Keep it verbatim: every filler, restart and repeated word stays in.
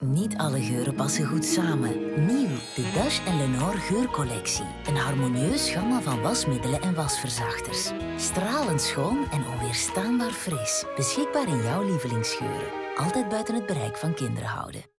Niet alle geuren passen goed samen. Nieuw, de Dash en Lenore geurcollectie. Een harmonieus gamma van wasmiddelen en wasverzachters. Stralend schoon en onweerstaanbaar fris. Beschikbaar in jouw lievelingsgeuren. Altijd buiten het bereik van kinderen houden.